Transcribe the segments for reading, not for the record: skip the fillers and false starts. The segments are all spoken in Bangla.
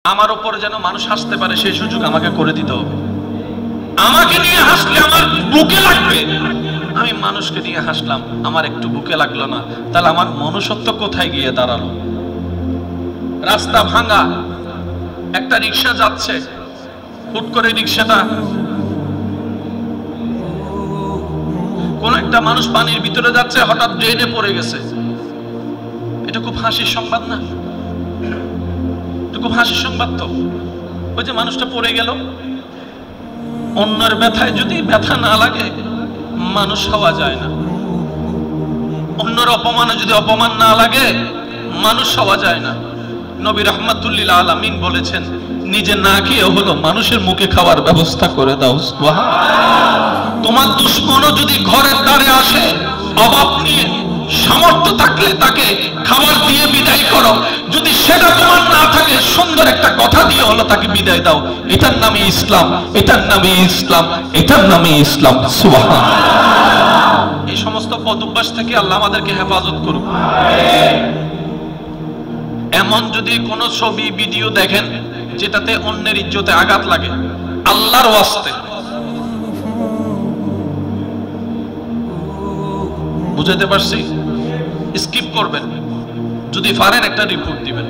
আমার উপর যেন মানুষ হাসতে পারে সেই সুযোগ আমাকে করে দিতে হবে। আমাকে নিয়ে হাসলে আমার বুকে লাগবে, আমি মানুষকে নিয়ে হাসলাম আমার একটু বুকে লাগলো না, তাহলে আমার মনুষ্যত্ব কোথায় গিয়ে দাঁড়ালো? রাস্তা ভাঙা, একটা রিক্সা যাচ্ছে, হুট করে রিক্সাটা কোন একটা মানুষ পানির ভিতরে যাচ্ছে, হঠাৎ ড্রেনে পড়ে গেছে। এটা খুব হাসির সংবাদ না? এটা খুব হাসির সংবাদ তো। ওই যে মানুষটা পড়ে গেল, অন্যের ব্যথায় যদি ব্যথা না লাগে মানুষ হওয়া যায় না। অন্যের অপমানে যদি অপমান না লাগে মানুষ হওয়া যায় না। নবী রাহমাতুল্লিল আলামিন বলেছেন, নিজে না খেয়ে হলো মানুষের মুখে খাওয়ার ব্যবস্থা করে দাও। তোমার দুশ্মনও যদি ঘরের দ্বারে আসে অভাব নিয়ে, সামর্থ্য থাকলে তাকে খাবার দিয়ে বিদায় করো, যদি সেটা তোমার না থাকে সুন্দর একটা কথা দিয়ে হলো তাকে বিদায় দাও। এটার নামে ইসলাম, এটার নামে ইসলাম, এটার নামে ইসলাম। সুবহানাল্লাহ। এই সমস্ত বদঅভ্যাস থেকে আল্লাহ আমাদেরকে হেফাজত করুক। এমন যদি কোনো ছবি ভিডিও দেখেন যেটাতে অন্যের ইজ্জতে আঘাত লাগে, আল্লাহর ওয়াস্তে বুঝাতে পারছি, স্কিপ করবেন। যদি পারেন একটা রিপোর্ট দিবেন,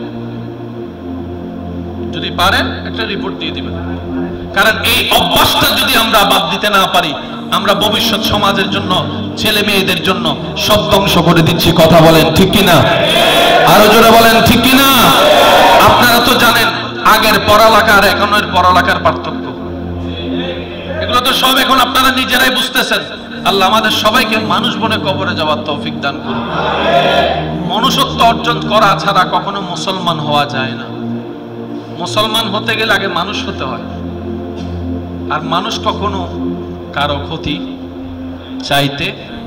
যদি পারেন একটা রিপোর্ট দিয়ে দিবেন। কারণ এই অভ্যাসটা যদি আমরা বাদ দিতে না পারি, আমরা ভবিষ্যৎ সমাজের জন্য, ছেলে মেয়েদের জন্য সব ধ্বংস করে দিচ্ছি। কথা বলেন ঠিক কিনা? আরো জোরে বলেন ঠিক কিনা? আপনারা তো জানেন আগের পড়ালেখা আর এখনের পড়ালেখার পার্থক্য। এগুলো তো সব এখন আপনারা নিজেরাই বুঝতেছেন। আল্লাহ আমাদের সবাইকে মানুষ বনে কবরে যাওয়ার তৌফিক দান করুন। মনুষ্যত্ব অর্জন করা ছাড়া কখনো মুসলমান হওয়া যায় না। মুসলমান হতে গেলে আগে মানুষ হতে হয়, আর মানুষ কখনো কারো ক্ষতি চাইতে।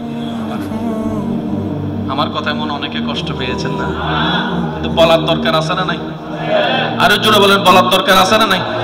আমার কথায় মনে অনেকে কষ্ট পেয়েছেন না, কিন্তু বলার দরকার আছে না নাই? আরো জোরে বলেন, বলার দরকার আছে না নাই?